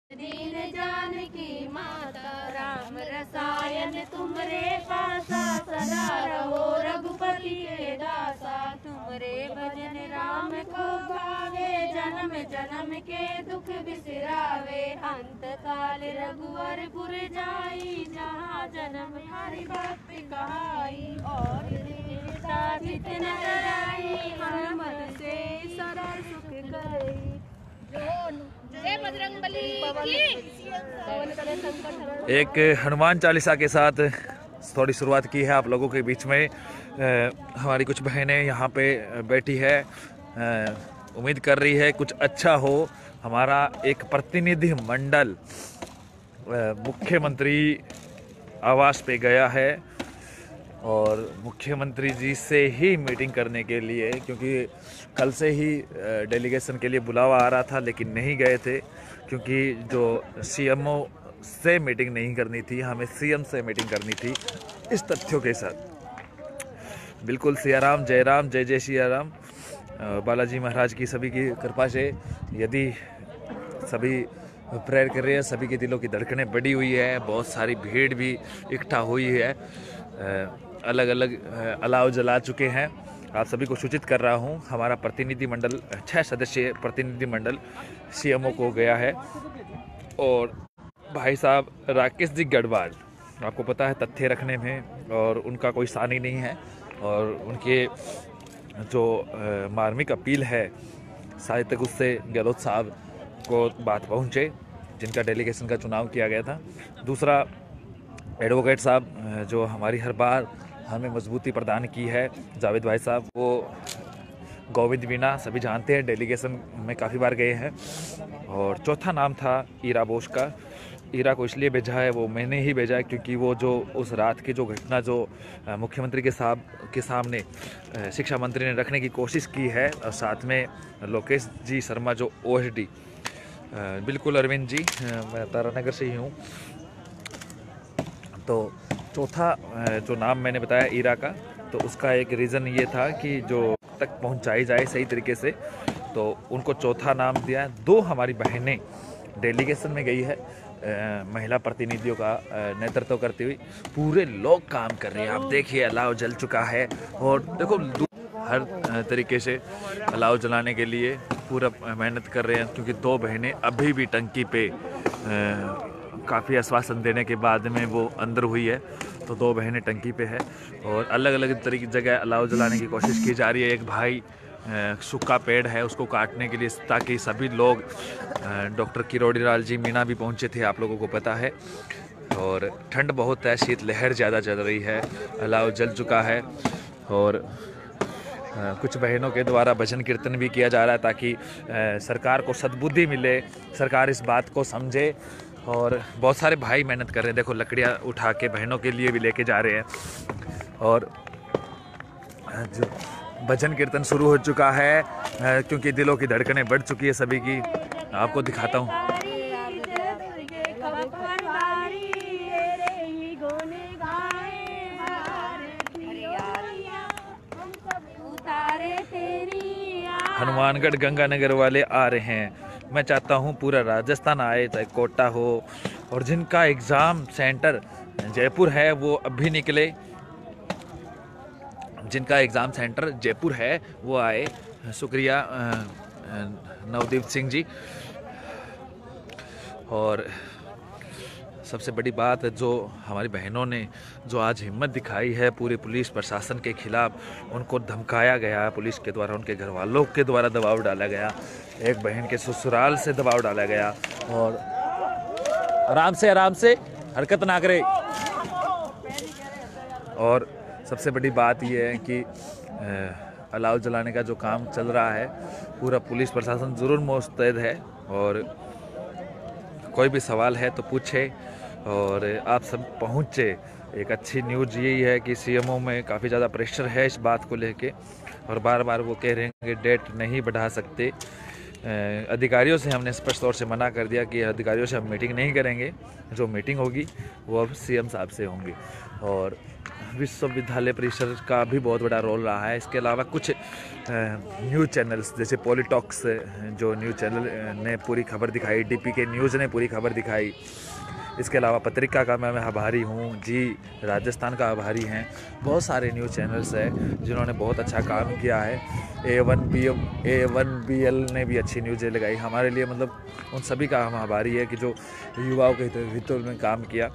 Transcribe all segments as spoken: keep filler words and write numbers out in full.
दीन जानकी माता राम रसायन तुमरे पासा सदा रहो रघुपति के दासा। तुमरे भजन राम को भावे जन्म जन्म के दुख बिसरावे। अंत काल रघुवरपुर जाई जहाँ जन्म हरि भक्ति कहाई। और जितने कराई हनुमत से सरल सुख गई। जय बजरंगबली की। एक हनुमान चालीसा के साथ थोड़ी शुरुआत की है आप लोगों के बीच में। आ, हमारी कुछ बहनें यहाँ पे बैठी है, आ, उम्मीद कर रही है कुछ अच्छा हो। हमारा एक प्रतिनिधि मंडल मुख्यमंत्री आवास पे गया है और मुख्यमंत्री जी से ही मीटिंग करने के लिए, क्योंकि कल से ही डेलीगेशन के लिए बुलावा आ रहा था लेकिन नहीं गए थे, क्योंकि जो सीएमओ से मीटिंग नहीं करनी थी, हमें सीएम से मीटिंग करनी थी। इस तथ्यों के साथ बिल्कुल सिया राम, जय राम, जय जय सिया राम। बालाजी महाराज की सभी की कृपा से यदि सभी प्रेयर कर रहे हैं, सभी के दिलों की धड़कनें बढ़ी हुई है, बहुत सारी भीड़ भी इकट्ठा हुई है, अलग अलग अलाव जला चुके हैं। आप सभी को सूचित कर रहा हूं, हमारा प्रतिनिधि मंडल, छह सदस्यीय प्रतिनिधि मंडल सीएमओ को गया है। और भाई साहब राकेश जी गढ़वाल, आपको पता है तथ्य रखने में और उनका कोई सानी नहीं है, और उनके जो मार्मिक अपील है शायद तक उससे गहलोत साहब को बात पहुँचे, जिनका डेलीगेशन का चुनाव किया गया था। दूसरा एडवोकेट साहब जो हमारी हर बार हमें मजबूती प्रदान की है, जावेद भाई साहब, वो गोविंद वीणा सभी जानते हैं, डेलीगेशन में काफ़ी बार गए हैं। और चौथा नाम था ईरा बोस का। ईरा को इसलिए भेजा है, वो मैंने ही भेजा है, क्योंकि वो जो उस रात की जो घटना जो मुख्यमंत्री के साहब के सामने शिक्षा मंत्री ने रखने की कोशिश की है, और साथ में लोकेश जी शर्मा जो ओएसडी, बिल्कुल अरविंद जी, मैं तारानगर से ही हूँ। तो चौथा जो नाम मैंने बताया ईरा का, तो उसका एक रीज़न ये था कि जो तक पहुंचाई जाए सही तरीके से, तो उनको चौथा नाम दिया है। दो हमारी बहनें डेलीगेशन में गई है, आ, महिला प्रतिनिधियों का नेतृत्व करती हुई। पूरे लोग काम कर रहे हैं, आप देखिए अलाव जल चुका है, और देखो हर तरीके से अलाव जलाने के लिए पूरा मेहनत कर रहे हैं, क्योंकि दो बहनें अभी भी टंकी पे काफ़ी आश्वासन देने के बाद में वो अंदर हुई है, तो दो बहनें टंकी पे है, और अलग अलग तरीके जगह अलाव जलाने की कोशिश की जा रही है। एक भाई सूखा पेड़ है उसको काटने के लिए, ताकि सभी लोग, डॉक्टर किरोड़ी लाल जी मीना भी पहुंचे थे, आप लोगों को पता है। और ठंड बहुत है, शीत लहर ज़्यादा चल रही है, अलाव जल चुका है, और कुछ बहनों के द्वारा भजन कीर्तन भी किया जा रहा है, ताकि सरकार को सद्बुद्धि मिले, सरकार इस बात को समझे। और बहुत सारे भाई मेहनत कर रहे हैं, देखो लकड़ियाँ उठा के बहनों के लिए भी लेके जा रहे हैं। और जो भजन कीर्तन शुरू हो चुका है, क्योंकि दिलों की धड़कनें बढ़ चुकी है सभी की। आपको दिखाता हूँ। हनुमानगढ़ गंगानगर वाले आ रहे हैं। मैं चाहता हूँ पूरा राजस्थान आए, चाहे कोटा हो, और जिनका एग्ज़ाम सेंटर जयपुर है वो अभी निकले, जिनका एग्ज़ाम सेंटर जयपुर है वो आए। शुक्रिया नवदीप सिंह जी। और सबसे बड़ी बात जो हमारी बहनों ने जो आज हिम्मत दिखाई है पूरे पुलिस प्रशासन के खिलाफ, उनको धमकाया गया पुलिस के द्वारा, उनके घर वालों के द्वारा दबाव डाला गया, एक बहन के ससुराल से दबाव डाला गया। और आराम से आराम से हरकत ना करे। और सबसे बड़ी बात यह है कि अलाव जलाने का जो काम चल रहा है, पूरा पुलिस प्रशासन ज़रूर मुस्तैद है, और कोई भी सवाल है तो पूछे, और आप सब पहुँचे। एक अच्छी न्यूज़ यही है कि सीएमओ में काफ़ी ज़्यादा प्रेशर है इस बात को लेके, और बार बार वो कह रहे हैं कि डेट नहीं बढ़ा सकते, अधिकारियों से हमने स्पष्ट तौर से मना कर दिया कि अधिकारियों से हम मीटिंग नहीं करेंगे, जो मीटिंग होगी वो अब सीएम साहब से होंगी। और विश्वविद्यालय परिषद का भी बहुत बड़ा रोल रहा है। इसके अलावा कुछ न्यूज़ चैनल्स जैसे पॉलिटॉक्स, जो न्यूज़ चैनल ने पूरी खबर दिखाई, डीपी के न्यूज़ ने पूरी खबर दिखाई। इसके अलावा पत्रिका का मैं आभारी हूँ जी, राजस्थान का आभारी हैं। बहुत सारे न्यूज़ चैनल्स हैं जिन्होंने बहुत अच्छा काम किया है। A one B A one B L ने भी अच्छी न्यूज़ें लगाई हमारे लिए। मतलब उन सभी का हम आभारी है कि जो युवाओं के हितों में काम किया।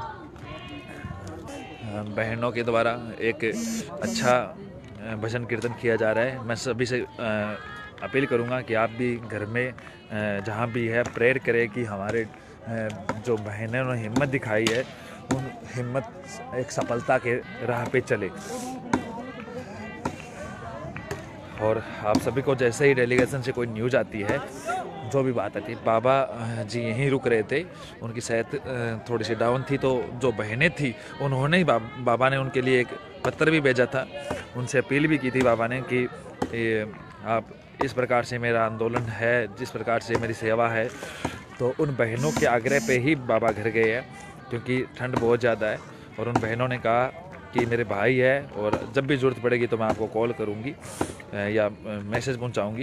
बहनों के द्वारा एक अच्छा भजन कीर्तन किया जा रहा है। मैं सभी से अपील करूँगा कि आप भी घर में जहाँ भी है प्रेयर करें कि हमारे जो बहनों ने हिम्मत दिखाई है, उन हिम्मत एक सफलता के राह पे चले। और आप सभी को जैसे ही डेलीगेशन से कोई न्यूज़ आती है, जो भी बात आती है, बाबा जी यहीं रुक रहे थे, उनकी सेहत थोड़ी सी डाउन थी, तो जो बहनें थी उन्होंने ही बाब, बाबा ने उनके लिए एक पत्र भी भेजा था। उनसे अपील भी की थी बाबा ने कि आप इस प्रकार से मेरा आंदोलन है, जिस प्रकार से मेरी सेवा है, तो उन बहनों के आग्रह पे ही बाबा घर गए हैं, क्योंकि ठंड बहुत ज़्यादा है। और उन बहनों ने कहा कि मेरे भाई है और जब भी ज़रूरत पड़ेगी तो मैं आपको कॉल करूँगी या मैसेज पहुँचाऊँगी।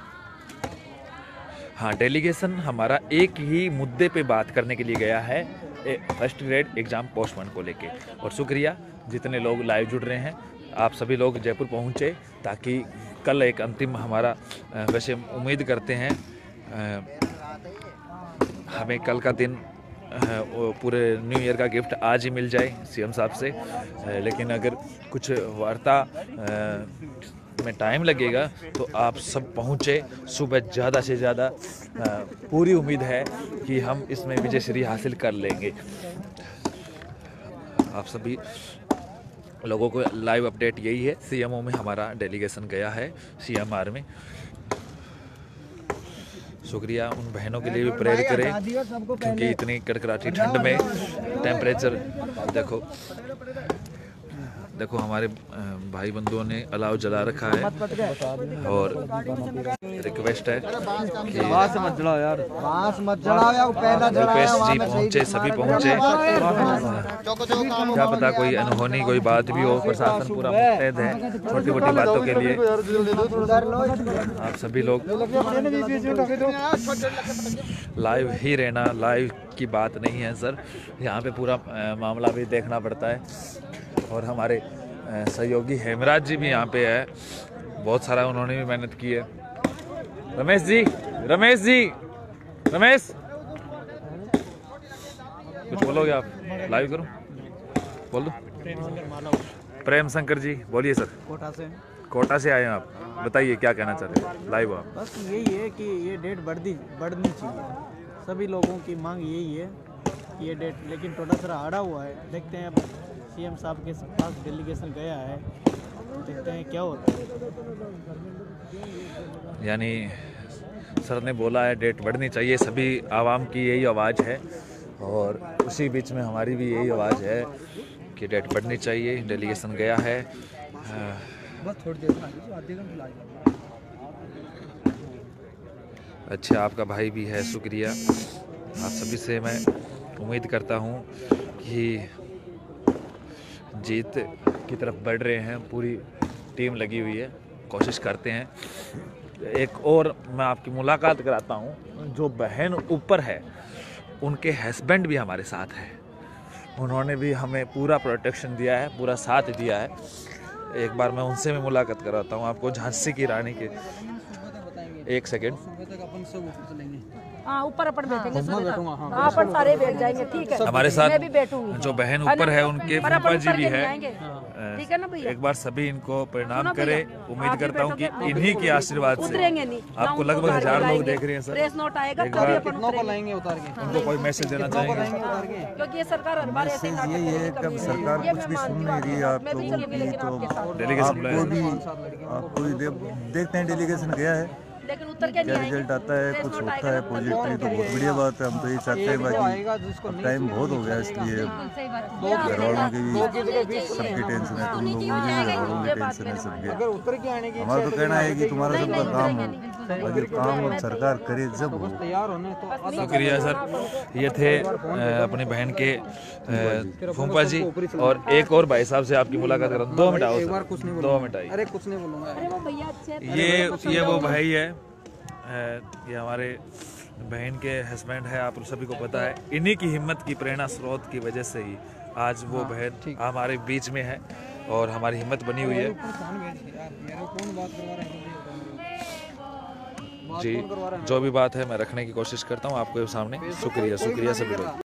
हाँ, डेलीगेशन हमारा एक ही मुद्दे पे बात करने के लिए गया है, फर्स्ट ग्रेड एग्ज़ाम पोस्टपोन को लेके। और शुक्रिया जितने लोग लाइव जुड़ रहे हैं, आप सभी लोग जयपुर पहुँचे ताकि कल एक अंतिम हमारा, वैसे उम्मीद करते हैं हमें कल का दिन पूरे न्यू ईयर का गिफ्ट आज ही मिल जाए सीएम साहब से। लेकिन अगर कुछ वार्ता में टाइम लगेगा तो आप सब पहुँचे सुबह, ज़्यादा से ज़्यादा। पूरी उम्मीद है कि हम इसमें विजय श्री हासिल कर लेंगे। आप सभी लोगों को लाइव अपडेट यही है। सीएमओ में हमारा डेलीगेशन गया है, सीएमआर में। शुक्रिया। उन बहनों के लिए भी प्रेयर करें, क्योंकि इतनी कड़कड़ाती ठंड में टेम्परेचर देखो देखो हमारे भाई बंधुओं ने अलाव जला रखा है। और रिक्वेस्ट है कि बांस मत जलाओ यार, बांस मत जलाओ यार। आरपीएससी पहुँचे, सभी पहुँचे। क्या पता कोई अनहोनी कोई बात भी हो, प्रशासन पूरा मुस्तैद है छोटी मोटी बातों के लिए। आप सभी लोग लाइव ही रहना, लाइव की बात नहीं है सर, यहाँ पे पूरा मामला भी देखना पड़ता है। और हमारे सहयोगी हेमराज जी भी यहाँ पे है, बहुत सारा उन्होंने भी मेहनत की है। रमेश जी, रमेश जी, रमेश कुछ बोलोगे आप? लाइव करूं? बोल दो। प्रेम शंकर जी बोलिए सर। कोटा से कोटा से आए हैं आप, बताइए क्या कहना चाहते हैं? लाइव आप। बस यही है कि ये डेट बढ़ती बढ़नी चाहिए। सभी लोगों की मांग यही है कि ये डेट, लेकिन थोड़ा सा आड़ा हुआ है। देखते हैं, अब सीएम साहब के पास डेलीगेशन गया है, देखते हैं क्या होता है। यानी सर ने बोला है डेट बढ़नी चाहिए, सभी आवाम की यही आवाज़ है और उसी बीच में हमारी भी यही आवाज़ है कि डेट बढ़नी चाहिए। डेलीगेशन गया है। बस थोड़ी देर में आधे घंटे लगेगा। अच्छा, आपका भाई भी है, शुक्रिया। आप सभी से मैं उम्मीद करता हूँ कि जीत की तरफ बढ़ रहे हैं। पूरी टीम लगी हुई है, कोशिश करते हैं। एक और मैं आपकी मुलाकात कराता हूँ, जो बहन ऊपर है उनके हस्बैंड भी हमारे साथ है। उन्होंने भी हमें पूरा प्रोटेक्शन दिया है, पूरा साथ दिया है। एक बार मैं उनसे भी मुलाकात कराता हूँ आपको, झांसी की रानी के। एक सेकेंड। हाँ, ऊपर अपन बैठेंगे, हाँ अपन सारे बैठ जाएंगे, ठीक है। हमारे साथ मैं भी बैठूंगी। जो बहन ऊपर है उनके पापा जी भी है, ठीक है ना भैया? एक बार सभी इनको प्रणाम करें। उम्मीद करता हूँ कि इन्हीं के आशीर्वाद से आपको लगभग हजार लोग देख रहे हैं सर। प्रेस नोट आएगा एक तभी बार अपन उतरेंगे, उतार के उनको कोई मैसेज देना चाहेंगे? क्योंकि ये सरकार हर बार ऐसे ही नाटक ये है कि अब सरकार कुछ भी सुन नहीं रही है आप लोगों की, तो डेलीगेशन आपको भी आपको भी देखते हैं डेलीगेशन गया है, लेकिन उतर के क्या रिजल्ट आता है, कुछ होता है पॉजिटिव तो बहुत बढ़िया बात है। हम तो ये चाहते हैं, बाकी अब टाइम बहुत हो गया इसलिए घर वालों की भी सबकी टेंशन है, तुम लोगों की भी घर वालों की टेंशन है सबकी। हमारा तो कहना है कि तुम्हारा सबका काम हो, अगर काम अब सरकार करे जब हो। तैयार होने तो शुक्रिया सर। ये थे अ, अपनी बहन के अ, फूफा जी और एक और भाई साहब से आपकी मुलाकात कर रहा हूँ। दो मिनट आओ सर, दो मिनट आइए। अरे कुछ नहीं बोलूँगा। ये ये वो भाई है, अ, ये हमारे बहन के हस्बैंड है, आप सभी को पता है। इन्हीं की हिम्मत की प्रेरणा स्रोत की वजह से ही आज वो बहन हमारे बीच में है और हमारी हिम्मत बनी हुई है। जी, जो भी बात है मैं रखने की कोशिश करता हूँ आपके सामने। शुक्रिया, शुक्रिया सभी लोग।